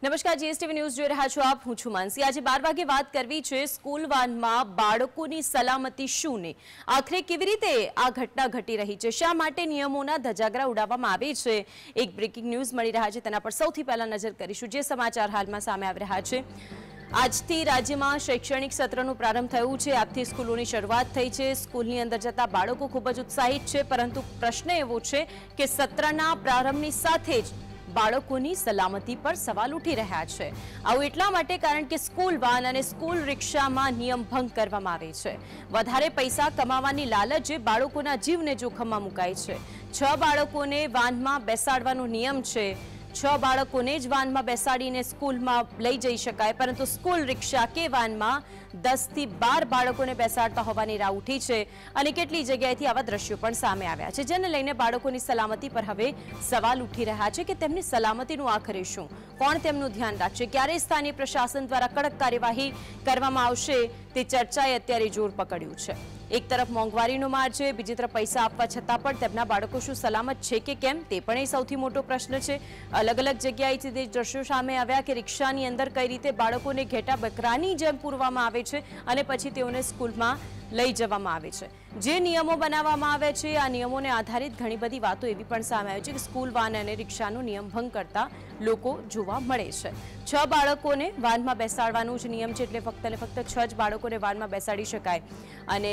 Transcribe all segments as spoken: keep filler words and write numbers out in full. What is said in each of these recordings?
નમસ્કાર, GSTV news જોઈ રહ્યા છો આપ। હું છું માનસી। આજે બાર વાગે વાત કરવી છે સ્કૂલ વાનમાં બાળકોની સલામતી શું ને આખરે કેવી રીતે આ ઘટના ઘટી રહી છે, શા માટે નિયમોના ધજાગરા ઉડાવવામાં આવે છે। એક બ્રેકિંગ ન્યૂઝ મળી રહ્યા છે, તેના પર સૌથી પહેલા નજર કરીશું। જે સમાચાર હાલમાં સામે આવી રહ્યા છે, આજથી રાજ્યમાં શૈક્ષણિક સત્રનો પ્રારંભ થયો છે। આજથી સ્કૂલોની શરૂઆત થઈ છે। સ્કૂલની અંદર જતા બાળકો ખૂબ જ ઉત્સાહિત છે, પરંતુ પ્રશ્ન એવો છે કે સત્રના પ્રારંભની સાથે જ બાળકોની સલામતી પર સવાલ ઉઠી રહ્યા છે। આવું એટલા માટે કારણ કે સ્કૂલ વાન અને સ્કૂલ રિક્ષામાં નિયમ ભંગ કરવામાં આવે છે। વધારે પૈસા કમાવાની લાલચે બાળકોના જીવને જોખમમાં મુકાય છે। છ બાળકોને વાનમાં બેસાડવાનો નિયમ છે। છ બાળકોને જ વાનમાં બેસાડીને સ્કૂલમાં લઈ જઈ શકાય, પરંતુ સ્કૂલ રિક્ષા કે વાનમાં દસ થી બાર બાળકોને બેસાડતા હોવાની રાહ ઉઠી છે અને કેટલી જગ્યાએથી આવા દ્રશ્યો પણ સામે આવ્યા છે, જેને લઈને બાળકોની સલામતી પર હવે સવાલ ઉઠી રહ્યા છે કે તેમની સલામતીનું આખરે શું, કોણ તેમનું ધ્યાન રાખશે, ક્યારે સ્થાનિય પ્રશાસન દ્વારા કડક કાર્યવાહી કરવામાં આવશે, તે ચર્ચાએ અત્યારે જોર પકડ્યું છે। એક તરફ મોંઘવારીનો માર છે, બીજી તરફ પૈસા આપવા છતાં પણ તેમના બાળકો શું સલામત છે કે કેમ, તે પણ એ સૌથી મોટો પ્રશ્ન છે। અલગ અલગ જગ્યાએથી તે દ્રશ્યો સામે આવ્યા કે રિક્ષાની અંદર કઈ રીતે બાળકોને ઘેટા બકરાની જેમ પૂરવામાં આવે છે અને પછી તેઓને સ્કૂલમાં લઈ જવામાં આવે છે। જે નિયમો બનાવવામાં આવે છે, આ નિયમોને આધારિત ઘણી બધી વાતો એવી પણ સામે આવી છે કે સ્કૂલ વાન અને રિક્ષાનો નિયમ ભંગ કરતા લોકો જોવા મળે છે। છ બાળકોને વાનમાં બેસાડવાનું જ નિયમ છે, એટલે ફક્ત ને ફક્ત છ જ બાળકોને વાનમાં બેસાડી શકાય અને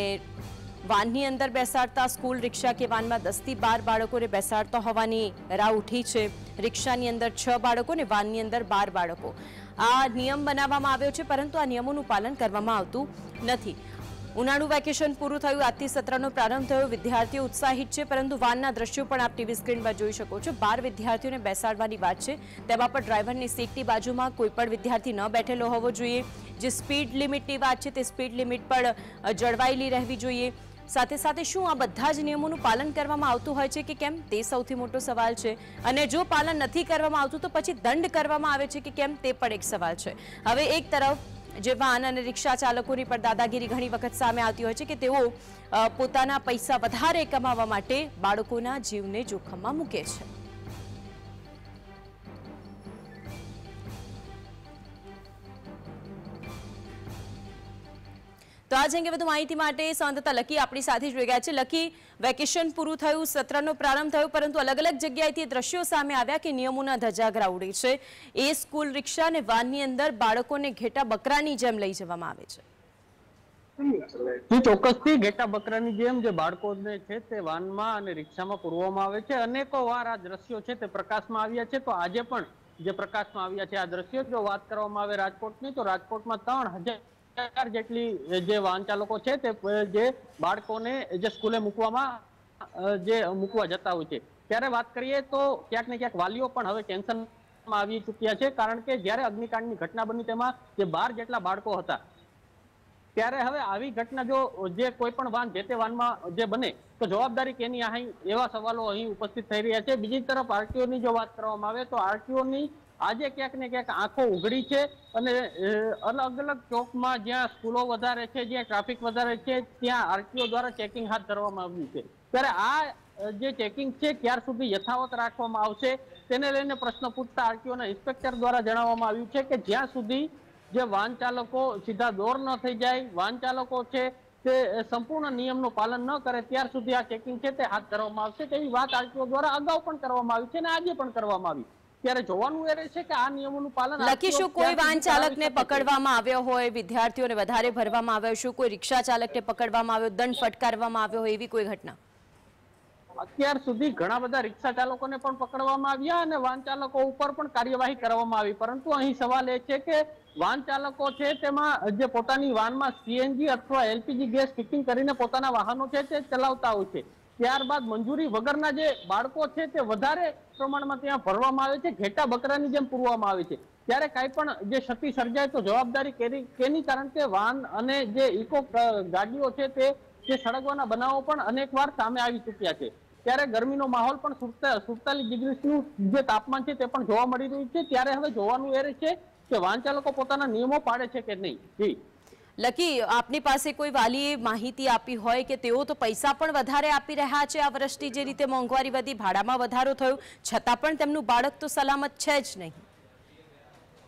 વાનની અંદર બેસાડતા સ્કૂલ રિક્ષા કે વાનમાં દસ થી બાર બાળકોને બેસાડતા હોવાની રાહ ઉઠી છે। રિક્ષાની અંદર છ બાળકો ને વાનની અંદર બાર બાળકો, આ નિયમ બનાવવામાં આવ્યો છે, પરંતુ આ નિયમોનું પાલન કરવામાં આવતું નથી। ઉનાળુ વેકેશન પૂરું થયું, આજથી સત્રનો પ્રારંભ થયો, વિદ્યાર્થીઓ ઉત્સાહિત છે, પરંતુ વાનના દ્રશ્યો પણ આપ ટીવી સ્ક્રીન પર જોઈ શકો છો। બાર વિદ્યાર્થીઓને બેસાડવાની વાત છે, તેમાં પણ ડ્રાઈવરની સીટની બાજુમાં કોઈ પણ વિદ્યાર્થી ન બેઠેલો હોવો જોઈએ। જે સ્પીડ લિમિટની વાત છે, તે સ્પીડ લિમિટ પણ જળવાયેલી રહેવી જોઈએ। સાથે સાથે શું આ બધા જ નિયમોનું પાલન કરવામાં આવતું હોય છે કે કેમ, તે સૌથી મોટો સવાલ છે, અને જો પાલન નથી કરવામાં આવતું તો પછી દંડ કરવામાં આવે છે કે કેમ, તે પણ એક સવાલ છે। હવે એક તરફ જે વાહન અને રિક્ષા ચાલકોની પર દાદાગીરી ઘણી વખત સામે આવતી હોય છે કે તેઓ પોતાના પૈસા વધારે કમાવા માટે બાળકોના જીવને જોખમમાં મૂકે છે। તો આ અંગે વધુ માહિતી માટે સંવાદદાતા લકી આપણી સાથે જોઈ ગયા છે। લકી, વેકેશન પૂરું થયું, સત્રનો પ્રારંભ થયો, પરંતુ અલગ અલગ જગ્યાએથી દ્રશ્યો સામે આવ્યા કે નિયમોના ધજાગરા ઉડે છે। એ સ્કૂલ રિક્ષા અને વાનની અંદર બાળકોને ઘેટા બકરાની જેમ લઈ જવામાં આવે છે। ચોક્કસથી ઘેટા બકરાની જેમ જે બાળકોને છે તે વાનમાં અને રિક્ષામાં પૂરવામાં આવે છે। અનેકો વાર આ દ્રશ્યો છે તે પ્રકાશમાં આવ્યા છે, તો આજે પણ જે પ્રકાશમાં આવ્યા છે આ દ્રશ્યો, જો વાત કરવામાં આવે રાજકોટની, તો રાજકોટમાં ત્રણ હજાર જેટલી જે વાહન ચાલકો છે તે જે બાળકોને જે સ્કૂલે મૂકવામાં જે મૂકવા જતા હોય છે, ત્યારે વાત કરીએ તો ક્યાંક ને ક્યાંક વાલીઓ પણ હવે ટેન્શનમાં આવી ચૂક્યા છે, કારણ કે જ્યારે અગ્નિકાંડની ઘટના બની તેમાં જે બાર જેટલા બાળકો હતા, ત્યારે હવે આવી ઘટના જો જે કોઈ પણ વાન જે તે વાનમાં જે બને તો જવાબદારી કેની, અહીં એવા સવાલો અહીં ઉપસ્થિત થઈ રહ્યા છે। બીજી તરફ આરટીઓની જો વાત કરવામાં આવે તો આરટીઓની આજે ક્યાંક ને ક્યાંક આંખો ઉઘડી છે અને અલગ અલગ ચોકમાં જ્યાં સ્કૂલો વધારે છે, જ્યાં ટ્રાફિક વધારે છે, ત્યાં આરટીઓ દ્વારા ચેકિંગ હાથ ધરવામાં આવ્યું છે। ત્યારે આ જે ચેકિંગ છે ક્યાર સુધી યથાવત રાખવામાં આવશે તેને લઈને પ્રશ્ન પૂછતા આરટીઓના ઇન્સ્પેક્ટર દ્વારા જણાવવામાં આવ્યું છે કે જ્યાં સુધી જે વાહન ચાલકો સીધા દોર ન થઈ જાય, વાહન ચાલકો છે તે સંપૂર્ણ નિયમનું પાલન ન કરે, ત્યાર સુધી આ ચેકિંગ છે તે હાથ ધરવામાં આવશે, તેવી વાત આરટીઓ દ્વારા અગાઉ પણ કરવામાં આવી છે અને આજે પણ કરવામાં આવી। ત્યારે જોવાનું એ રહેશે કે આ નિયમોનું પાલન લકી, શું કોઈ વાહન ચાલકને પકડવામાં આવ્યો હોય, વિદ્યાર્થીઓને વધારે ભરવામાં આવ્યો, શું કોઈ રિક્ષા ચાલકને પકડવામાં આવ્યો, દંડ ફટકારવામાં આવ્યો હોય, એવી કોઈ ઘટના? અત્યાર સુધી ઘણા બધા રિક્ષા ચાલકોને પણ પકડવામાં આવ્યા અને વાહન ચાલકો ઉપર પણ કાર્યવાહી કરવામાં આવી, પરંતુ અહીં સવાલ એ છે કે વાહન ચાલકો છે તેમાં જે પોતાની વાનમાં સીએનજી અથવા એલપીજી ગેસ ફિટિંગ કરીને પોતાના વાહનો છે તે ચલાવતા હોય છે, ત્યારબાદ મંજૂરી વગરના જે બાળકો છે તે વધારે પ્રમાણમાં ત્યાં ભરવામાં આવે છે, ઘેટા બકરાની જેમ પૂરવામાં આવે છે। ત્યારે કાંઈ પણ જે ક્ષતિ સર્જાય તો જવાબદારી કેની, કારણ કે વાહન અને જે ઇકો ગાડીઓ છે તે જે સળગવાના બનાવો પણ અનેક વાર સામે આવી ચૂક્યા છે। ત્યારે ગરમીનો માહોલ પણ સુડતાલીસ ડિગ્રીનું જે તાપમાન છે તે પણ જોવા મળી રહ્યું છે। ત્યારે હવે જોવાનું એ છે કે વાહન ચાલકો પોતાના નિયમો પાડે છે કે નહીં। જી લકી, આપની પાસે કોઈ વાલીએ માહિતી આપી હોય કે તેઓ તો પૈસા પણ વધારે આપી રહ્યા છે, આ વર્ષની જે રીતે મોંઘવારી વધી, ભાડામાં વધારો થયો, છતાં પણ તેમનું બાળક તો સલામત છે જ નહીં?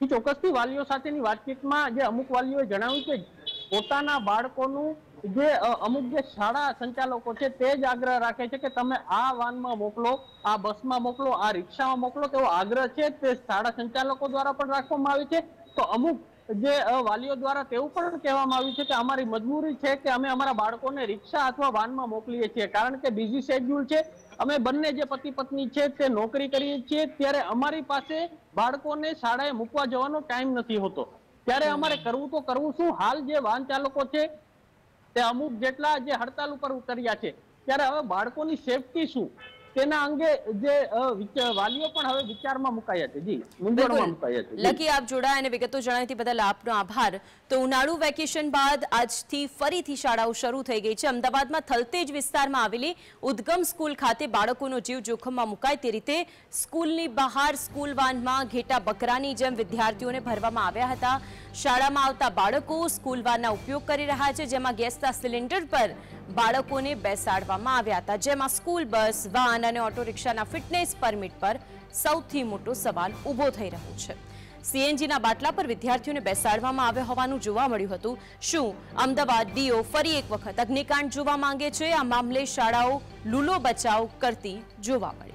ચોક્કસથી વાલીઓ સાથેની વાતચીતમાં જે અમુક વાલીઓએ જણાવ્યું કે પોતાના બાળકોનું જે અમુક જે શાળા સંચાલકો છે તે જ આગ્રહ રાખે છે કે તમે આ વાનમાં મોકલો, આ બસમાં મોકલો, આ રિક્ષામાં મોકલો, તેવો આગ્રહ છે તે શાળા સંચાલકો દ્વારા પણ રાખવામાં આવે છે. તો અમુક જે વાલીઓ દ્વારા તેવું પણ કહેવામાં આવ્યું છે કે અમારી મજબૂરી છે કે અમે અમારા બાળકોને રિક્ષા અથવા વાનમાં મોકલીએ છીએ, કારણ કે બીજી શેડ્યુલ છે. અમે બંને જે પતિ પત્ની છે તે નોકરી કરીએ છીએ, ત્યારે અમારી પાસે બાળકોને શાળાએ મૂકવા જવાનો ટાઈમ નથી હોતો. ત્યારે અમારે કરવું તો કરવું શું? હાલ જે વાહન ચાલકો છે તે અમુક જેટલા જે હડતાલ ઉપર ઉતર્યા છે, ત્યારે હવે બાળકોની સેફટી શું તેના અંગે જે વાલીઓ પણ હવે વિચારમાં મુકાયા છે. જી, મૂંઝવણમાં મુકાયા છે. લકી, આપ જોડાયા અને વિગતો જણાવી બદલ આપનો આભાર. તો ઉનાળુ વેકેશન બાદ આજથી ફરીથી શાળાઓ શરૂ થઈ ગઈ છે. અમદાવાદમાં થલતેજ વિસ્તારમાં આવેલી ઉદ્ગમ સ્કૂલ ખાતે બાળકોનો જીવ જોખમમાં મુકાય તે રીતે સ્કૂલની બહાર સ્કૂલ વાનમાં ઘેટા બકરાની જેમ વિદ્યાર્થીઓને ભરવામાં આવ્યા હતા. શાળામાં આવતા બાળકો સ્કૂલ વાનના ઉપયોગ કરી રહ્યા છે, જેમાં ગેસના સિલિન્ડર પર બાળકોને બેસાડવામાં આવ્યા હતા, જેમાં સ્કૂલ બસ, વાન અને ઓટો રિક્ષાના ફિટનેસ પરમિટ પર સૌથી મોટો સવાલ ઊભો થઈ રહ્યો છે. સીએનજીના બાટલા પર વિદ્યાર્થીઓને બેસાડવામાં આવ્યા હોવાનું જોવા મળ્યું હતું. શું અમદાવાદ ડીઓ ફરી એક વખત અગ્નિકાંડ જોવા માંગે છે? આ મામલે શાળાઓ લૂલો બચાવ કરતી જોવા મળી.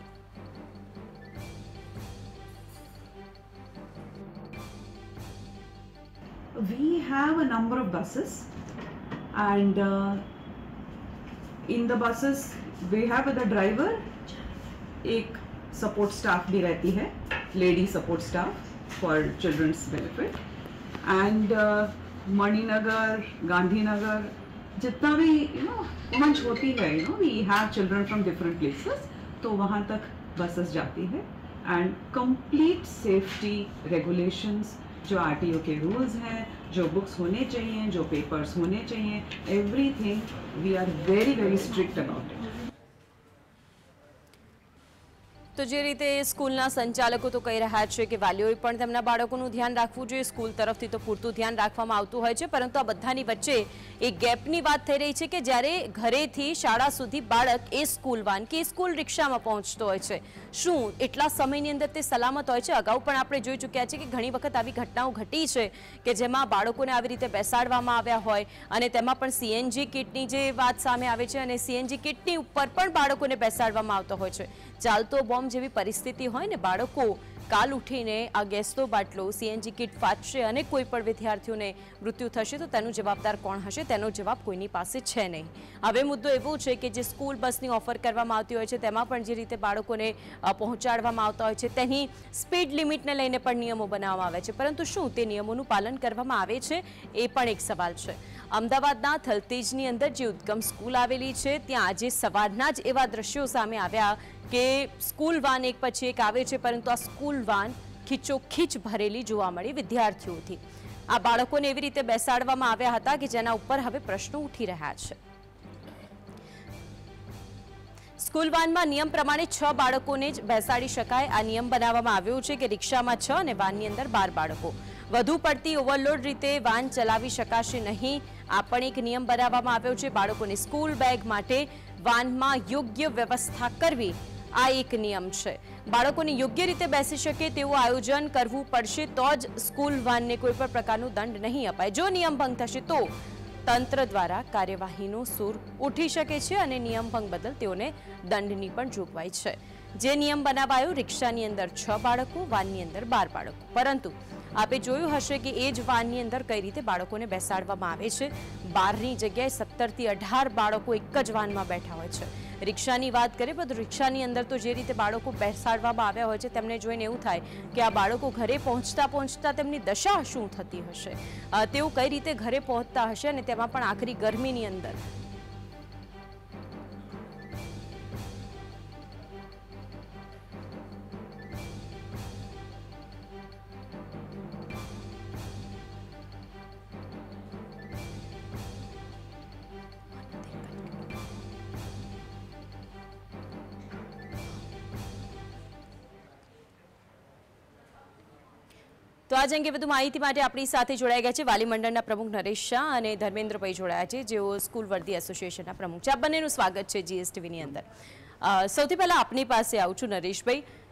We have a number of buses, and uh, in the buses we have the driver, एक support staff भी रहती है, lady support staff for children's benefit, and uh, Maninagar, Gandhinagar, जितना भी you know मंच होती है, you know we have children from different places, तो वहाँ तक buses जाती है, and complete safety regulations जो आरटीओ के रूल्स हैं, जो बुक्स होने चाहिए, जो पेपर्स होने चाहिए, everything we are very very strict about it. તો જે રીતે સ્કૂલના સંચાલકો તો કહી રહ્યા છે કે વાલીઓએ પણ તેમના બાળકોનું ધ્યાન રાખવું જોઈએ. સ્કૂલ તરફથી તો પૂરતું ધ્યાન રાખવામાં આવતું હોય છે, પરંતુ આ બધાની વચ્ચે એક ગેપની વાત થઈ રહી છે કે જ્યારે ઘરેથી શાળા સુધી બાળક એ સ્કૂલ વાન કે સ્કૂલ રિક્ષામાં પહોંચતો હોય છે, શું એટલા સમયની અંદર તે સલામત હોય છે? અગાઉ પણ આપણે જોઈ ચૂક્યા છે કે ઘણી વખત આવી ઘટનાઓ ઘટી છે કે જેમાં બાળકોને આવી રીતે બેસાડવામાં આવ્યા હોય, અને તેમાં પણ સીએનજી કિટની જે વાત સામે આવે છે, અને સીએનજી કિટની ઉપર પણ બાળકોને બેસાડવામાં આવતો હોય છે. ચાલતો બોમ્બ જેવી પરિસ્થિતિ હોય ને, બાળકો કાલ ઉઠીને આ ગેસનો બાટલો, સીએનજી કિટ ફાટશે અને કોઈ પણ વિદ્યાર્થીઓને મૃત્યુ થશે તો તેનો જવાબદાર કોણ હશે? તેનો જવાબ કોઈની પાસે છે નહીં. હવે મુદ્દો એવો છે કે જે સ્કૂલ બસની ઓફર કરવામાં આવતી હોય છે તેમાં પણ જે રીતે બાળકોને પહોંચાડવામાં આવતા હોય છે તેની સ્પીડ લિમિટને લઈને પણ નિયમો બનાવવામાં આવે છે, પરંતુ શું તે નિયમોનું પાલન કરવામાં આવે છે? એ પણ એક સવાલ છે. અમદાવાદના થલતેજની અંદર જે ઉદ્ગમ સ્કૂલ આવેલી છે ત્યાં આજે સવારના જ એવા દ્રશ્યો સામે આવ્યા કે સ્કૂલ વાન એક પછી એક આવે છે, પરંતુ આ સ્કૂલ વાન ખીચોખીચ ભરેલી જોવા મળી વિદ્યાર્થીઓથી. આ બાળકોને એવી રીતે બેસાડવામાં આવ્યા હતા કે જેના ઉપર હવે પ્રશ્નો ઉઠી રહ્યા છે. સ્કૂલ વાનમાં નિયમ પ્રમાણે છ બાળકોને જ બેસાડી શકાય. આ નિયમ બનાવવામાં આવ્યો છે કે રિક્ષામાં છ અને વાનની અંદર બાર બાળકો. વધુ પડતી ઓવરલોડ રીતે વાન ચલાવી શકાશે નહીં. આ પણ એક નિયમ બનાવવામાં આવ્યો છે. બાળકોને સ્કૂલ બેગ માટે વાનમાં યોગ્ય વ્યવસ્થા કરવી, આ એક નિયમ છે. બાળકોને યોગ્ય રીતે બેસી શકે તેવું આયોજન કરવું પડશે, તો જ સ્કૂલ વાનને કોઈ પણ પ્રકારનો દંડ નહીં અપાય. જો નિયમ ભંગ થશે તો તંત્ર દ્વારા કાર્યવાહીનો સૂર ઉઠી શકે છે અને નિયમ ભંગ બદલ તેઓને દંડની પણ જોગવાઈ છે. જે નિયમ બનાવાયો, રિક્ષાની અંદર છ બાળકો, વાનની અંદર બાર બાળકો, પરંતુ આપે જોયું હશે કે એ જ વાનની અંદર કઈ રીતે બાળકોને બેસાડવામાં આવે છે. બારની જગ્યાએ સત્તર થી અઢાર બાળકો એક જ વાનમાં બેઠા હોય છે. રિક્ષાની વાત કરીએ તો રિક્ષાની અંદર તો જે રીતે બાળકો બેસાડવામાં આવ્યા હોય છે તેમને જોઈને એવું થાય કે આ બાળકો ઘરે પહોંચતા પહોંચતા તેમની દશા શું થતી હશે, તેઓ કઈ રીતે ઘરે પહોંચતા હશે, અને તેમાં પણ આખરી ગરમીની અંદર. તો આજ અંગે વધુ માહિતી માટે આપણી સાથે જોડાઈ ગયા છે વાલી મંડળના પ્રમુખ નરેશ શાહ અને ધર્મેન્દ્રભાઈ જોડાયા છે, જેઓ સ્કૂલ વર્દી એસોસિએશનના પ્રમુખ છે. આ બંનેનું સ્વાગત છે જીએસટીવીની અંદર. સૌથી પહેલા આપની પાસે આવું છું નરેશભાઈ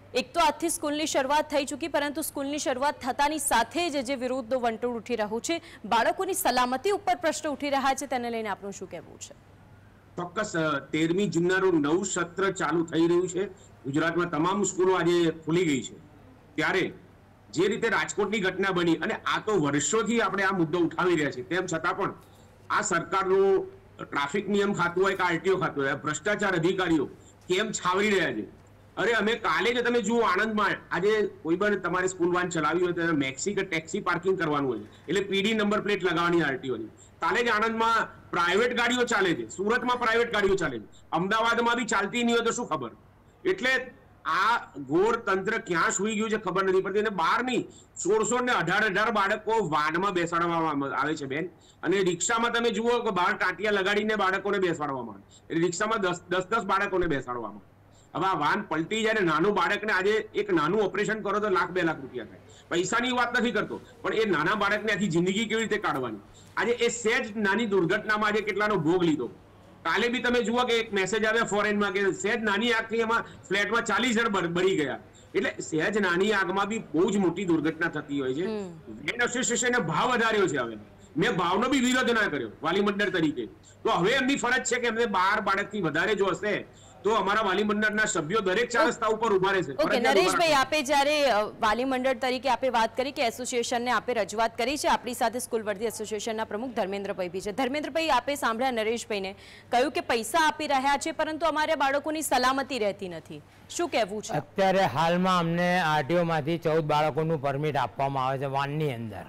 એક તો આજથી સ્કૂલની શરૂઆત થઈ ચૂકી, પરંતુ સ્કૂલની શરૂઆત થતાની સાથે જ જે વિરોધનો વંટોળ ઉઠી રહ્યું છે, બાળકોની સલામતી ઉપર પ્રશ્ન ઉઠી રહ્યા છે, તેને લઈને આપનું શું કહેવું છે? ચોક્કસ તેરમી જૂનનું નવું સત્ર ચાલુ થઈ રહ્યું છે. ગુજરાતમાં તમામ સ્કૂલો આજે ખુલી ગઈ છે. ત્યારે જે રીતે રાજકોટની ઘટના બની, અને આ તો વર્ષોથી આપણે આ મુદ્દો ઉઠાવી રહ્યા છીએ, તેમ છતાં પણ આ સરકારનું ટ્રાફિક નિયમ ખાતું હોય કે આરટીઓ ખાતું હોય, ભ્રષ્ટાચાર અધિકારીઓ કેમ છાવરી રહ્યા છે. અરે અમે કાલે જ તમે જુઓ આણંદમાં આજે કોઈ પણ તમારે સ્કૂલ વાન ચલાવી હોય તો મેક્સી કે ટેક્સી પાર્કિંગ કરવાનું હોય એટલે પીડી નંબર પ્લેટ લગાવવાની આરટીઓની. કાલે જ આણંદમાં પ્રાઇવેટ ગાડીઓ ચાલે છે, સુરતમાં પ્રાઇવેટ ગાડીઓ ચાલે છે, અમદાવાદમાં બી ચાલતી નહીં હોય તો શું ખબર. એટલે આ ઘોર તંત્ર ક્યાં સુઈ ગયું છે ખબર નથી પડતી. અને બાર ની સોળસો ને અઢાર અઢાર બાળકો વાનમાં બેસાડવામાં આવે છે બેન, અને રિક્ષામાં તમે જુઓ કે બહાર ટાંટિયા લગાડીને બાળકોને બેસાડવામાં આવે, એટલે રિક્ષામાં દસ દસ દસ બાળકોને બેસાડવામાં. હવે આ વાન પલટી જાય, નાનું બાળકને આજે એક નાનું ઓપરેશન કરો તો લાખ બે લાખ રૂપિયા થાય. પૈસાની વાત નથી કરતો, પણ એ નાના બાળકને આખી જિંદગી કેવી રીતે કાઢવાની. આજે એ સહેજ નાની દુર્ઘટનામાં આજે કેટલાનો ભોગ લીધો. કાલે બી તમે જુઓ કે એક મેસેજ આવ્યા ફોરેનમાં કે સહેજ નાની આગથી એમાં ફ્લેટમાં ચાલીસ જણ બળી ગયા. એટલે સહેજ નાની આગમાં બી બહુ જ મોટી દુર્ઘટના થતી હોય છે. વેન એસોસિએશને ભાવ વધાર્યો છે. હવે મેં ભાવનો બી વિરોધ ના કર્યો વાલી મંડળ તરીકે. તો હવે એમની ફરજ છે કે એમને બાર બાળકથી વધારે જો હશે તો અમારા વાલી મંડળના સભ્યો દરેક ચાર રસ્તા ઉપર ઉભા રહેશે. ઓકે નરેશભાઈ, આપે જ્યારે વાલી મંડળ તરીકે આપે વાત કરી કે એસોસિએશનને આપે રજૂઆત કરી છે, આપણી સાથે સ્કૂલ વર્ધી એસોસિએશનના પ્રમુખ ધર્મેન્દ્રભાઈ બી છે. ધર્મેન્દ્રભાઈ, આપે સાંભળ્યા નરેશભાઈને કહ્યું કે પૈસા આપી રહ્યા છે, પરંતુ અમારે બાળકોની સલામતી રહેતી નથી. શું કહેવું છે? અત્યારે હાલમાં અમને આરટીઓમાંથી ચૌદ બાળકોનું પરમિટ આપવામાં આવે છે વાનની અંદર,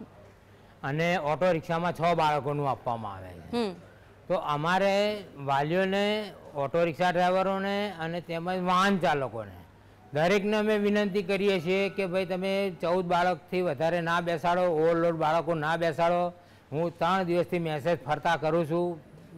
અને ઓટો રિક્ષામાં છ બાળકોનું આપવામાં આવે છે. તો અમારે વાલીઓને, ઓટો રિક્ષા ડ્રાઈવરોને અને તેમજ વાહન ચાલકોને દરેકને અમે વિનંતી કરીએ છીએ કે ભાઈ તમે ચૌદ બાળકથી વધારે ના બેસાડો, ઓવરલોડ બાળકો ના બેસાડો. હું ત્રણ દિવસથી મેસેજ ફરતા કરું છું,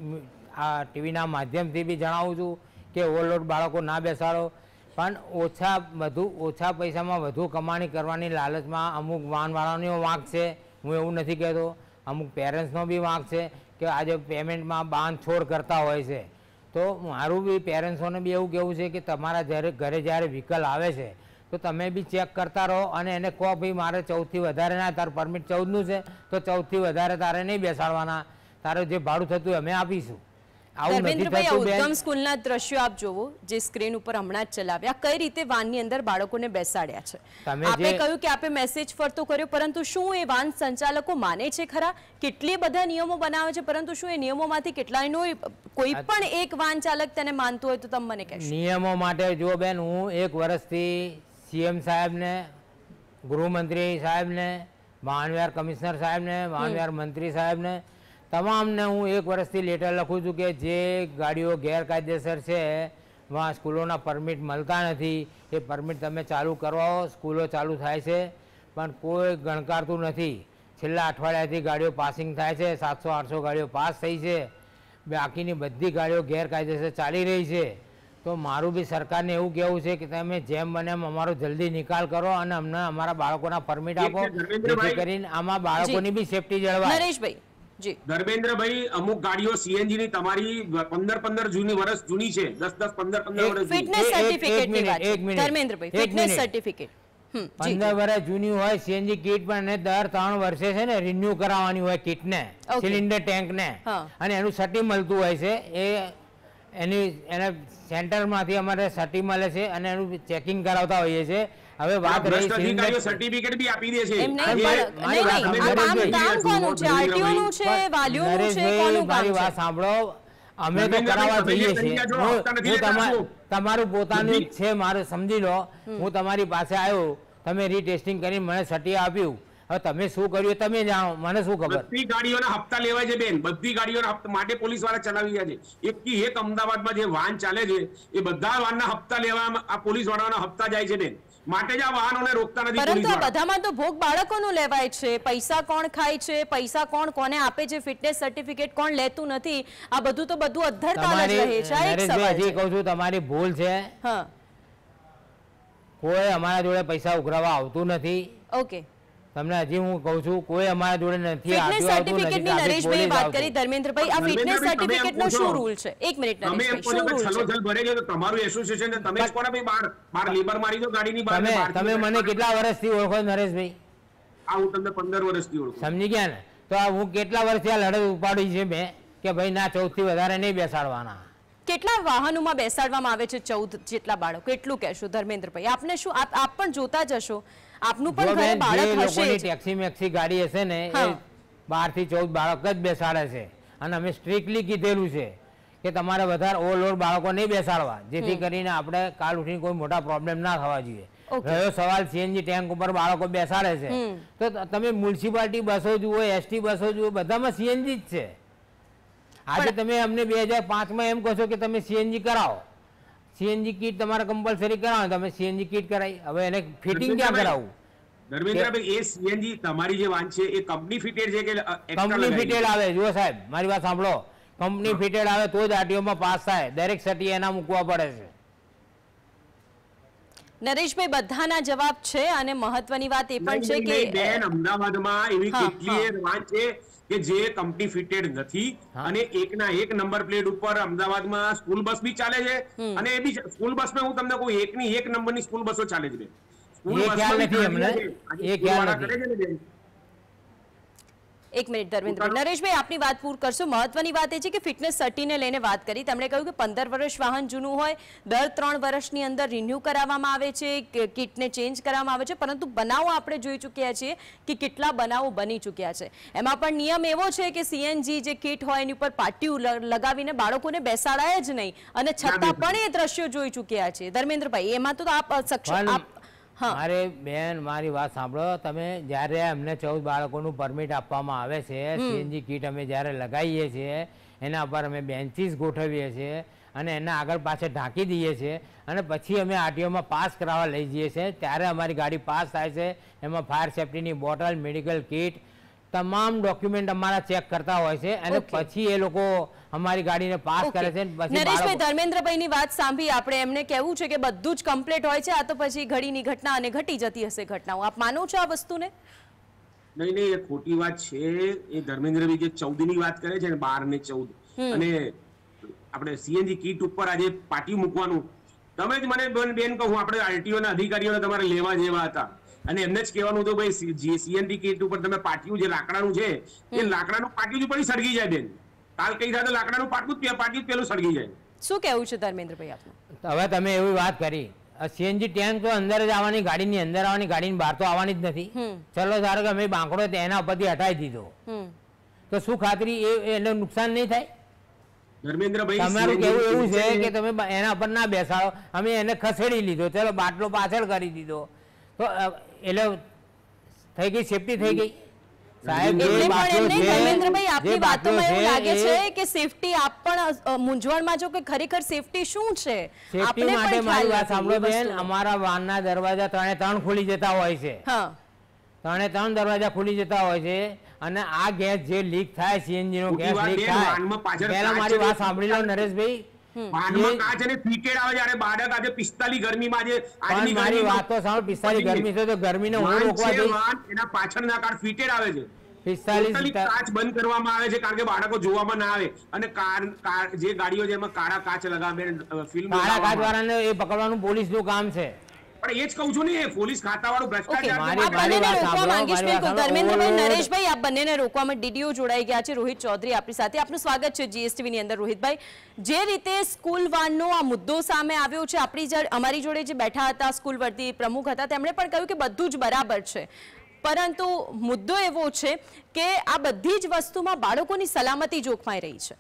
આ ટીવીના માધ્યમથી બી જણાવું છું કે ઓવરલોડ બાળકો ના બેસાડો. પણ ઓછા વધુ ઓછા પૈસામાં વધુ કમાણી કરવાની લાલચમાં અમુક વાહનવાળાનો વાંક છે, હું એવું નથી કહેતો, અમુક પેરેન્ટ્સનો બી વાંક છે કે આજે પેમેન્ટમાં બાંધછોડ કરતા હોય છે. તો મારું બી પેરેન્ટ્સોને બી એવું કહેવું છે કે તમારા જ્યારે ઘરે જ્યારે વ્હીકલ આવે છે તો તમે બી ચેક કરતા રહો, અને એને કહો ભાઈ મારે ચૌદથી વધારે ના, તારું પરમિટ ચૌદનું છે તો ચૌદથી વધારે તારે નહીં બેસાડવાના, તારે જે ભાડું થતું હોય અમે આપીશું. ધર્મેન્દ્રભાઈ, ઉદ્ગમ સ્કૂલના દ્રશ્યો આપ જોવો જે સ્ક્રીન ઉપર હમણાં જ ચલાવ્યા, કઈ રીતે વાનની અંદર બાળકોને બેસાડ્યા છે. આપે કહ્યું કે આપે મેસેજ ફરતો કર્યો, પરંતુ શું એ વાન સંચાલકો માને છે ખરા? કેટલી બધા નિયમો બનાવે છે, પરંતુ શું એ નિયમોમાંથી કેટલાયનો કોઈ પણ એક વાન ચાલક તેને માનતું હોય તો તમે મને કહેશો? નિયમો માટે જો બેન, હું એક વર્ષથી સીએમ સાહેબને, ગૃહમંત્રી સાહેબને, વાહનવ્યવહાર કમિશનર સાહેબને, વાહનવ્યવહાર મંત્રી સાહેબને તમામને હું એક વર્ષથી લેટર લખું છું કે જે ગાડીઓ ગેરકાયદેસર છે, વहाँ સ્કૂલોના પરમિટ મળતા નથી, એ પરમિટ તમે ચાલુ કરવાઓ, સ્કૂલો ચાલુ થાય છે, પણ કોઈ ગણકારતું નથી. છેલ્લા અઠવાડિયાથી ગાડીઓ પાસિંગ થાય છે, સાતસો આઠસો ગાડીઓ પાસ થઈ છે, બાકીની બધી ગાડીઓ ગેરકાયદેસર ચાલી રહી છે. તો મારું બી સરકારને એવું કહેવું છે કે તમે જેમ બને એમ અમારો જલ્દી નિકાલ કરો અને અમને અમારા બાળકોના પરમિટ આપો, જેથી કરીને આમાં બાળકોની બી સેફટી જળવાય. નરેશભાઈ, ધર્મેન્દ્રભાઈ, અમુક ગાડીઓ સીએનજી ની તમારી પંદર પંદર જૂની વર્ષ જૂની છે, દસ દસ પંદર પંદર વર્ષ ફિટનેસ સર્ટિફિકેટ ની વાત છે ધર્મેન્દ્રભાઈ, ફિટનેસ સર્ટિફિકેટ પંદર વર્ષ જૂની હોય સીએનજી કીટ, પણ દર ત્રણ વર્ષે છે ને રિન્યુ કરાવવાની હોય કીટ ને, સિલિન્ડર ટેન્ક ને, અને એનું સર્ટી મળતું હોય છે. એ એની એને સેન્ટરમાંથી અમારે સર્ટી મળે છે અને એનું ચેકિંગ કરાવતા હોઈએ છીએ. હવે વાત રહી અધિકારીઓ સર્ટિફિકેટ બી આપી દે છે. મારી વાત સાંભળો, અમે તો કરાવવા જઈએ છીએ, તમારું પોતાનું છે, મારું સમજી લો. હું તમારી પાસે આવ્યો, તમે રીટેસ્ટિંગ કરીને મને સર્ટી આપ્યું, હવે તમે શું કર્યું તમે જાણો, મને શું ખબર. બધી ગાડીઓના હપ્તા લેવાય છે બેન, બધી ગાડીઓના હપ્તા માટે પોલીસ વાળા ચલાવી રહ્યા છે. એક થી એક અમદાવાદમાં જે વાહન ચાલે છે એ બધા વાહનના હપ્તા લેવામાં આ પોલીસ વાળાના હપ્તા જાય છે બેન, માટે જ આ વાહનોને રોકતા નથી. પરંતુ આ બધામાં તો ભોગ બાળકોનું લેવાય છે. પૈસા કોણ ખાય છે, પૈસા કોણ કોને આપે છે, ફિટનેસ સર્ટિફિકેટ કોણ લેતું નથી, આ બધું તો બધું અધ્ધરતાલ જ રહે છે. એક સવાલ છે, કહું છું તમારી ભૂલ છે. હા, કોઈ અમારા જોડે પૈસા ઉઘરાવવા આવતું નથી. ઓકે, તમને હજી હું કહું છું કોઈ અમારા જોડે નથી ફિટનેસ સર્ટિફિકેટની નરેશભાઈ વાત કરી ધર્મેન્દ્રભાઈ, આ ફિટનેસ સર્ટિફિકેટનો શું રૂલ છે? એક મિનિટ નરેશભાઈ, શું રૂલ છે? છલોછલ ભરે ગયો તો તમારું એસોસિએશન છે, તમે જ કોને ભાઈ બાર બાર લેબર મારી દો ગાડીની બહાર. તમે તમે મને કેટલા વર્ષથી ઓળખો નરેશભાઈ? આ હું તમને પંદર વર્ષથી ઓળખું. સમજી ગયા ને? તો આ હું કેટલા વર્ષથી આ લડત ઉપાડી છે મેં કે ભાઈ ના ચૌદ થી વધારે નહીં બેસાડવાના. કેટલા વાહનોમાં બેસાડવામાં આવે છે? ચૌદ જેટલા બાળકો, એટલું કહેશો ધર્મેન્દ્રભાઈ? આપને શું, આપ આપ પણ જોતા જ હશો, આપનું પણ ઘરે બાળક હશે. ટેક્સી મેક્સી ગાડી હશે ને એ બાર થી ચૌદ બાળક જ બેસાડે છે અને અમે સ્ટ્રિક્ટલી કીધેલું છે કે તમારે વધારે ઓવરલોડ બાળકો નહીં બેસાડવા, જેથી કરીને આપણે કાલ ઉઠીને કોઈ મોટા પ્રોબ્લેમ ના થવા જોઈએ. રહ્યો સવાલ સીએનજી ટેન્ક ઉપર બાળકો બેસાડે છે, તો તમે મ્યુનિસિપાલિટી બસો જુઓ, એસટી બસો જુઓ, બધામાં સીએનજી જ છે. આજે તમે અમને બે હજાર પાંચ માં એમ કહો છો કે તમે સીએનજી કરાવો, સીએનજી કીટ તમારે કમ્પલસરી કરાવો, તમે સીએનજી કીટ કરાવી, હવે એને ફિટિંગ ક્યાં કરાવવું? ધર્મેન્દ્રભાઈ, એ સીએનજી તમારી જે વાન છે એ કંપની ફિટેડ છે કે કંપની ફિટેડ આવે? જુઓ સાહેબ, મારી વાત સાંભળો, કંપની ફિટેડ આવે તો જ આરટીઓમાં પાસ થાય, દરેક સટી એના મૂકવા પડે છે. નરેશભાઈ, બધાના જવાબ છે અને મહત્વની વાત એ પણ છે કે બેન, અમદાવાદમાં એવી કેટલી વાન છે કે જે કંપની ફિટેડ નથી અને એકના એક નંબર પ્લેટ ઉપર અમદાવાદમાં સ્કૂલ બસ બી ચાલે છે, અને એ બી સ્કૂલ બસમાં હું તમને કહું એકની એક નંબરની સ્કૂલ બસો ચાલે છે. એ ખ્યાલ નથી અમને, એ ખ્યાલ નથી. એક મિનિટ ધર્મેન્દ્રભાઈ, નરેશભાઈ આપની વાત પૂર્ણ કરશો. મહત્વની વાત એ છે કે ફિટનેસ સર્ટીને લઈને વાત કરી, તેમણે કહ્યું કે પંદર વર્ષ વાહન જૂનું હોય, દર ત્રણ વર્ષની અંદર રિન્યુ કરાવવામાં આવે છે, કિટને ચેન્જ કરવામાં આવે છે, પરંતુ બનાવો આપણે જોઈ ચૂક્યા છીએ કે કેટલા બનાવો બની ચૂક્યા છે. એમાં પણ નિયમ એવો છે કે સીએનજી જે કિટ હોય એની ઉપર પાટિયું લગાવીને બાળકોને બેસાડાય જ નહીં, અને છતાં પણ એ દ્રશ્યો જોઈ ચૂક્યા છે. ધર્મેન્દ્રભાઈ, એમાં તો આપ સક્ષમ. મારે બેન મારી વાત સાંભળો, તમે જ્યારે અમને ચૌદ બાળકોનું પરમિટ આપવામાં આવે છે, સીએનજી કીટ અમે જ્યારે લગાવીએ છીએ એના પર અમે બેન્ચીસ ગોઠવીએ છીએ અને એના આગળ પાછળ ઢાંકી દઈએ છીએ અને પછી અમે આરટીઓમાં પાસ કરાવવા લઈ જઈએ છીએ, ત્યારે અમારી ગાડી પાસ થાય છે. એમાં ફાયર સેફ્ટીની બોટલ, મેડિકલ કીટ, તમામ ડોક્યુમેન્ટ અમારા ચેક કરતા હોય છે અને પછી એ લોકો અમારી ગાડીને પાસ કરે છે. નરેશભાઈ, ધર્મેન્દ્રભાઈની વાત સાંભળી આપણે, એમને કહેવું છે કે બધું જ કમ્પ્લીટ હોય છે, આ તો પછી ઘડીની ઘટના અને ઘટી જતી હશે ઘટનાઓ. આપ માનો છો આ વસ્તુને? નહીં નહીં, એ ખોટી વાત છે. એ ધર્મેન્દ્રભાઈ જે ચૌદ ની વાત કરે છે ને, બાર ને ચૌદ, અને આપણે સીએનજી કીટ ઉપર આજે પાટિયું મૂકવાનું, તમે જ મને બેન કહું, આપણે આરટીઓ ના અધિકારીઓને તમારે લેવા જેવા હતા અને એમને જ કહેવાનું હતું ભાઈ સીએનજી કીટ ઉપર તમે પાટિયું જે લાકડાનું છે એ લાકડાનું પાટિયું પણ સળગી જાય બેન. કાલ કઈ થાય તો લાકડાનું પાટિયું પાટિયું પેલું સળગી જાય. શું કહેવું છે ધર્મેન્દ્રભાઈ આપનું? હવે તમે એવી વાત કરી, સીએનજી ટેન્ક તો અંદર જ આવવાની, ગાડીની અંદર આવવાની, ગાડીની બહાર તો આવવાની જ નથી. ચલો ધારો કે અમે બાંકડો એના ઉપરથી હટાવી દીધો, તો શું ખાતરી એને નુકસાન નહીં થાય? ધર્મેન્દ્રભાઈ, તમારું કેવું એવું છે કે તમે એના પર ના બેસાડો, અમે એને ખસેડી લીધો, ચલો બાટલો પાછળ કરી દીધો, તો એટલે થઈ ગઈ, સેફટી થઈ ગઈ. સાહેબ, ધર્મેન્દ્રભાઈ, આપની વાતોમાં એવું લાગે છે કે સેફટી આપ પણ મૂંઝવણમાં છો કે ખરેખર સેફટી શું છે? સેફટી માટે મારી વાત સાંભળો બેન, અમારા વાનના દરવાજા ત્રણે ત્રણ ખુલી જતા હોય છે, ત્રણે ત્રણ દરવાજા ખુલી જતા હોય છે અને આ ગેસ જે લીક થાય, સીએનજી નો ગેસ લીક થાય, પહેલા મારી વાત સાંભળી લો નરેશભાઈ, વાનમાં કાચ અને ફીટેડ આવે જ્યારે બાળક આજે પિસ્તાલીસ ગરમીમાં જે આજની મારી વાત તો સાંભળ, પિસ્તાલીસ ગરમી છે તો ગરમીને હું રોકવા જઈશ, એના પાછળના કાર ફીટેડ આવે છે, પિસ્તાલીસ કાચ બંધ કરવામાં આવે છે કારણ કે બાળકો જોવામાં ના આવે, અને કાર જે ગાડીઓ છે એમાં કાળા કાચ લગાવે, ફિલ્મ કાળા કાચ વાળાને એ પકડવાનું પોલીસનું કામ છે. પણ એ જ કહું છું ને, પોલીસ ખાતાવાળું ભ્રષ્ટાચાર. ધર્મેન્દ્રભાઈ, નરેશભાઈ, આપ બંનેને રોકવામાં ડીડીઓ જોડાઈ ગયા છે, રોહિત ચૌધરી આપણી સાથે. આપનું સ્વાગત છે જીએસટીવી ની અંદર. રોહિતભાઈ, જે રીતે સ્કૂલ વાનનો આ મુદ્દો સામે આવ્યો છે, આપણી અમારી જોડે જે બેઠા હતા સ્કૂલ વર્તી પ્રમુખ હતા, તેમણે પણ કહ્યું કે બધું જ બરાબર છે, પરંતુ મુદ્દો એવો છે કે આ બધી જ વસ્તુમાં બાળકોની સલામતી જોખમાઈ રહી છે.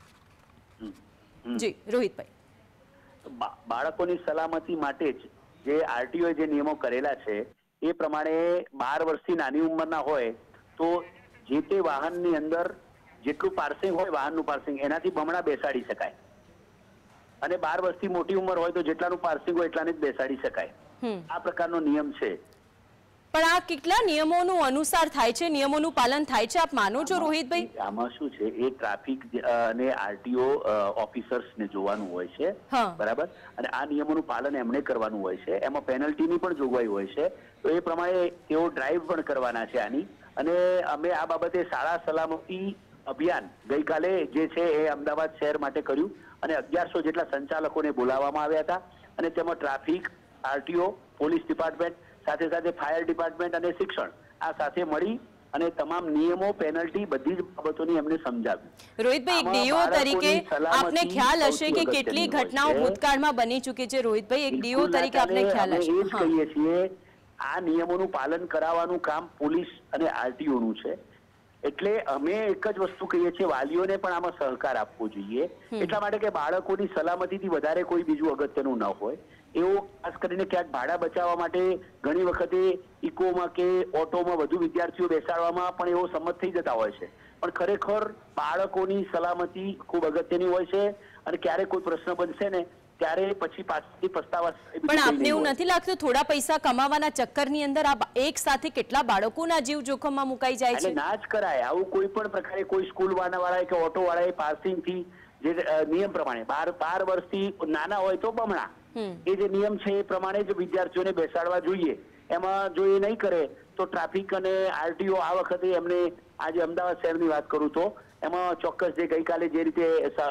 જી રોહિતભાઈ, બાળકોની સલામતી માટે જ જે આરટીઓ જે નિયમો કરેલા છે એ પ્રમાણે બાર વર્ષથી નાની ઉંમરના હોય તો જે તે વાહનની અંદર જેટલું પાર્સિંગ હોય, વાહનનું પાર્સિંગ એનાથી બમણા બેસાડી શકાય, અને બાર વર્ષથી મોટી ઉંમર હોય તો જેટલાનું પાર્સિંગ હોય એટલાને જ બેસાડી શકાય. આ પ્રકારનો નિયમ છે. પણ આ કેટલા નિયમોનું અનુસાર થાય છે, નિયમોનું પાલન થાય છે, આપ માનો છો રોહિતભાઈ? આમાં શું છે, એ ટ્રાફિક અને આરટીઓ ઓફિસર્સ ને જોવાનું હોય છે, બરાબર, અને આ નિયમોનું પાલન એમણે કરવાનું હોય છે. એમાં પેનલ્ટીની પણ જોગવાઈ હોય છે, તો એ પ્રમાણે તેઓ ડ્રાઈવ પણ કરવાના છે આની. અને અમે આ બાબતે શાળા સલામતી અભિયાન ગઈકાલે જે છે એ અમદાવાદ શહેર માટે કર્યું અને અગિયારસો જેટલા સંચાલકોને બોલાવવામાં આવ્યા હતા અને તેમાં ટ્રાફિક, આરટીઓ, પોલીસ ડિપાર્ટમેન્ટ, સાથે સાથે ફાયર ડિપાર્ટમેન્ટ અને શિક્ષણ આ સાથે મળી અને તમામ નિયમો, પેનલ્ટી, બધી જ બાબતોની એમને સમજાવી. રોહિતભાઈ, એક ડીઓ તરીકે આપને ખ્યાલ હશે કે કેટલી ઘટનાઓ ભૂતકાળમાં બની ચૂકી છે. રોહિતભાઈ, એક ડીઓ તરીકે આપને ખ્યાલ હશે. એ જ કહીએ છીએ, આ નિયમોનું પાલન કરાવવાનું કામ પોલીસ અને આરટીઓ નું છે. એટલે અમે એક જ વસ્તુ કહીએ છીએ, વાલીઓને પણ આમાં સહકાર આપવો જોઈએ, એટલા માટે કે બાળકોની સલામતીથી વધારે કોઈ બીજું અગત્યનું ન હોય. એવો ખાસ કરીને ક્યાંક ભાડા બચાવવા માટે ઘણી વખતે ઇકોમાં કે ઓટોમાં વધુ વિદ્યાર્થીઓ બેસાડવામાં પણ એવો સંમત થઈ જતા હોય છે, પણ ખરેખર બાળકોની સલામતી ખૂબ અગત્યની હોય છે અને ક્યારે કોઈ પ્રશ્ન બનશે ને ત્યારે પછી પાછળથી પસ્તાવા. પણ આપને એવું નથી લાગતું થોડા પૈસા કમાવાના ચક્કરની અંદર આ એક સાથે કેટલા બાળકોના જીવ જોખમમાં મુકાઈ જાય છે? ના જ કરાય આવું. કોઈ પણ પ્રકારે કોઈ સ્કૂલ વાળાએ કે ઓટો વાળાએ પાસિંગ થી જે નિયમ પ્રમાણે બાર બાર વર્ષથી નાના હોય તો બમણા એ જે નિયમ છે એ પ્રમાણે જ વિદ્યાર્થીઓને બેસાડવા જોઈએ. એમાં જો એ નહીં કરે તો ટ્રાફિક અને આરટીઓ આ વખતે એમને આજે અમદાવાદ શહેરની વાત કરું તો એમાં ચોક્કસ જે ગઈકાલે જે રીતે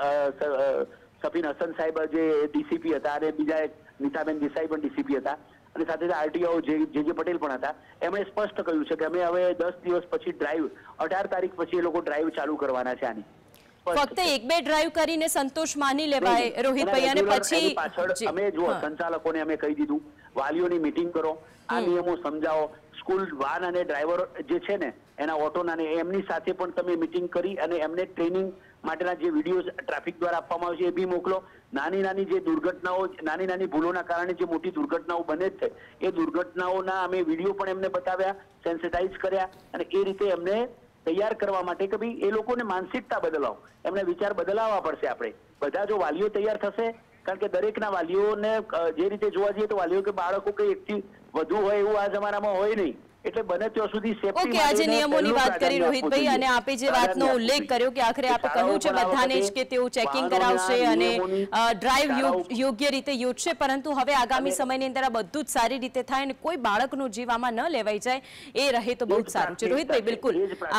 સફીન હસન સાહેબ જે ડીસીપી હતા અને બીજા એક નીતાબેન દેસાઈ પણ ડીસીપી હતા અને સાથે આરટીઓ જે જે પટેલ પણ હતા, એમણે સ્પષ્ટ કહ્યું છે કે અમે હવે દસ દિવસ પછી ડ્રાઈવ અઢાર તારીખ પછી એ લોકો ડ્રાઈવ ચાલુ કરવાના છે. આની ફક્ત એક બે ડ્રાઈવ કરીને સંતોષ માની લેવાય રોહિતભાઈ, અને પછી પાછળ અમે જો સંચાલકોને અમે કહી દીધું, વાલીઓની મીટિંગ કરો, આ નિયમો સમજાવો, સ્કૂલ વાન અને ડ્રાઈવર જે છે ને એના ઓટોના ને એમની સાથે પણ તમે મીટિંગ કરી અને એમને ટ્રેનિંગ માટેના જે વિડીયો ટ્રાફિક દ્વારા આપવામાં આવે છે એ બી મોકલો. નાની નાની જે દુર્ઘટનાઓ, નાની નાની ભૂલોના કારણે જે મોટી દુર્ઘટનાઓ બને છે એ દુર્ઘટનાઓના અમે વિડીયો પણ એમને બતાવ્યા, સેન્સિટાઇઝ કર્યા અને એ રીતે એમને તૈયાર કરવા માટે કે ભાઈ એ લોકોને માનસિકતા બદલાવો, એમને વિચાર બદલાવવા પડશે. આપણે બધા જો વાલીઓ તૈયાર થશે, કારણ કે દરેકના વાલીઓને જે રીતે જોવા જઈએ તો વાલીઓ કે બાળકો કઈ એકથી વધુ હોય એવું આ જમાનામાં હોય નહીં, એટલે બને ત્યાં સુધી સેફટી ઓકે આજે નિયમોની વાત કરી રોહિતભાઈ, અને આપે જે વાતનો ઉલ્લેખ કર્યો કે આખરે આપે કહ્યું છે બધાને જ કે તેઓ ચેકિંગ કરાવશે અને ડ્રાઈવ યોગ્ય રીતે યોજશે, પરંતુ હવે આગામી સમયની અંદર આ બધું જ સારી રીતે થાય અને કોઈ બાળકનો જીવ આમાં ન લેવાઈ જાય એ રહે તો બહુ જ સારું છે. રોહિતભાઈ, બિલકુલ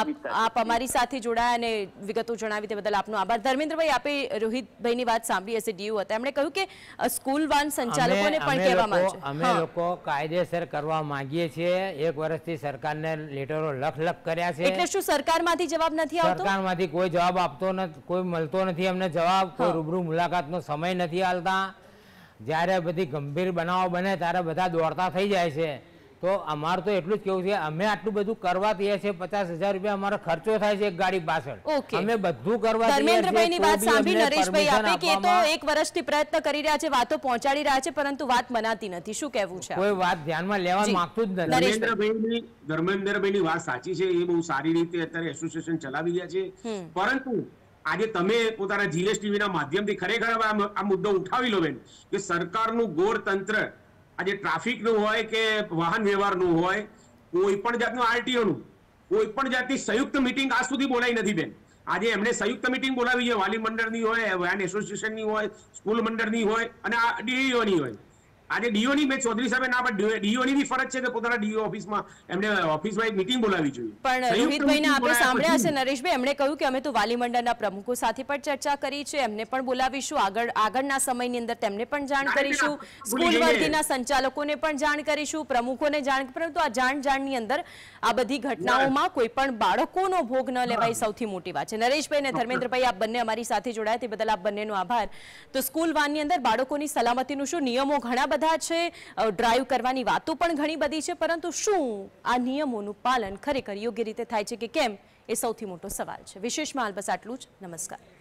આપ અમારી સાથે જોડાયા અને વિગતો જણાવી તે બદલ આપનો આભાર. ધર્મેન્દ્રભાઈ, આપે રોહિતભાઈની વાત સાંભળી હશે, ડીયુ હતા, એમણે કહ્યું કે સ્કૂલ વાન સંચાલકોને પણ કહેવામાં આવે છે અમે લોકો કાયદેસર કરવા માંગીએ છીએ. એક વર્ષ સરકારને લેટરો લખ લખ કર્યા છે, એટલે શું સરકારમાંથી જવાબ નથી આવતો? સરકારમાંથી કોઈ જવાબ આપતો નથી, કોઈ મળતો નથી અમને જવાબ, કોઈ રૂબરૂ મુલાકાતનો સમય નથી આલતા. જ્યારે બધી ગંભીર બનાવો બને ત્યારે બધા દોડતા થઈ જાય છે. તો અમારું તો એટલું જ કેવું છે, અમે આટલું બધું કરવા તૈયાર છે, પચાસ હજાર રૂપિયા અમારો ખર્ચો થાય છે એક ગાડી પાછળ, અમે બધું કરવા ધર્મેન્દ્રભાઈની વાત સાંભળી નરેશભાઈ આપે કે તો એક વર્ષથી પ્રયત્ન કરી રહ્યા છે, વાતો પહોંચાડી રહ્યા છે, પરંતુ વાત મનાતી નથી. શું કહેવું છે? કોઈ વાત ધ્યાનમાં લેવા માંગતું જ નથી. ધર્મેન્દ્રભાઈની ધર્મેન્દ્રભાઈની વાત સાચી છે, એ બહુ સારી રીતે અત્યારે એસોસિએશન ચલાવી રહ્યા છે, પરંતુ આજે તમે પોતાના જીએસટીવી ના માધ્યમથી ખરેખર આ મુદ્દો ઉઠાવી લો બેન કે સરકારનું ગોળ તંત્ર આજે ટ્રાફિકનું હોય કે વાહન વ્યવહારનું હોય, કોઈ પણ જાતનું આરટીઓનું કોઈ પણ જાતની સંયુક્ત મિટિંગ આજ સુધી બોલાઈ નથી બેન. આજે એમણે સંયુક્ત મિટિંગ બોલાવી છે, વાલી મંડળની હોય, વાહન એસોસિએશનની હોય, સ્કૂલ મંડળની હોય અને આ ડીઈઓની હોય. આજે ડીઓની મેં ચૌધરી સાહેબ ના પણ ડીઓની બી ફરજ છે કે પોતાના ડીઓ ઓફિસમાં એમને ઓફિસમાં એક મીટિંગ બોલાવી જોઈએ. પણ રોહિતભાઈને આપણે સાંભળ્યા હશે નરેશભાઈ, એમણે કહ્યું કે અમે તો વાલી મંડળના પ્રમુખો સાથે પણ ચર્ચા કરી છે, એમને પણ બોલાવીશું, આગળ આગળના સમયની અંદર તેમને પણ જાણ કરીશું, સ્કૂલ વર્ગીના સંચાલકોને પણ જાણ કરીશું, પ્રમુખોને જાણ, પરંતુ આ જાણ જાણની અંદર આ બધી ઘટનાઓમાં કોઈ પણ બાળકોનો ભોગ ન લેવાય સૌથી મોટી વાત છે. નરેશભાઈ અને ધર્મેન્દ્રભાઈ, આપ બંને અમારી સાથે જોડાયા તે બદલ આપ બંનેનો આભાર. તો સ્કૂલ વાનની અંદર બાળકોની સલામતીનું શું નિયમો ઘણા બધા છે, ડ્રાઈવ કરવાની વાતો પણ ઘણી બધી છે, પરંતુ શું આ નિયમોનું પાલન ખરેખર યોગ્ય રીતે થાય છે કે કેમ એ સૌથી મોટો સવાલ છે. વિશેષમાં હાલ બસ આટલું જ. નમસ્કાર.